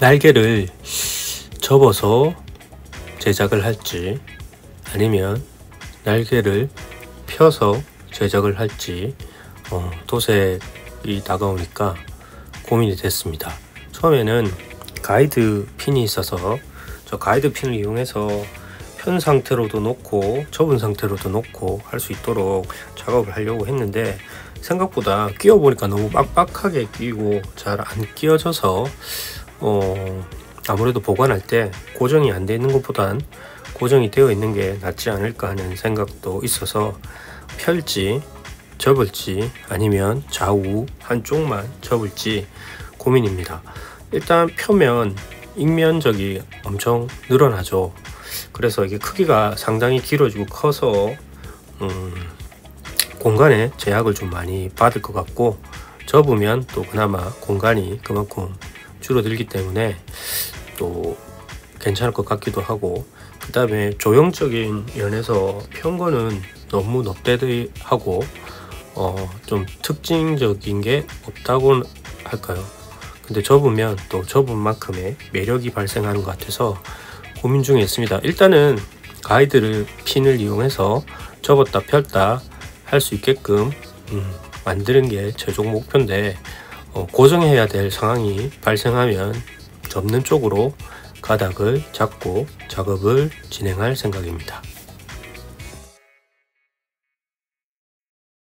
날개를 접어서 제작을 할지 아니면 날개를 펴서 제작을 할지 도색이 다가오니까 고민이 됐습니다. 처음에는 가이드 핀이 있어서 저 가이드 핀을 이용해서 편 상태로도 놓고 접은 상태로도 놓고 할 수 있도록 작업을 하려고 했는데 생각보다 끼워 보니까 너무 빡빡하게 끼고 잘 안 끼워져서 아무래도 보관할 때 고정이 안 돼 있는 것보단 고정이 되어 있는 게 낫지 않을까 하는 생각도 있어서 펼지 접을지 아니면 좌우 한쪽만 접을지 고민입니다. 일단 펴면 익면적이 엄청 늘어나죠. 그래서 이게 크기가 상당히 길어지고 커서 공간에 제약을 좀 많이 받을 것 같고, 접으면 또 그나마 공간이 그만큼 줄어들기 때문에 또 괜찮을 것 같기도 하고, 그 다음에 조형적인 면에서 편 거는 너무 넙대대하고 좀 특징적인 게 없다고 할까요? 근데 접으면 또 접은 만큼의 매력이 발생하는 것 같아서 고민 중에 있습니다. 일단은 가이드를 핀을 이용해서 접었다 폈다 할 수 있게끔 만드는 게 최종 목표인데, 고정해야 될 상황이 발생하면 접는 쪽으로 가닥을 잡고 작업을 진행할 생각입니다.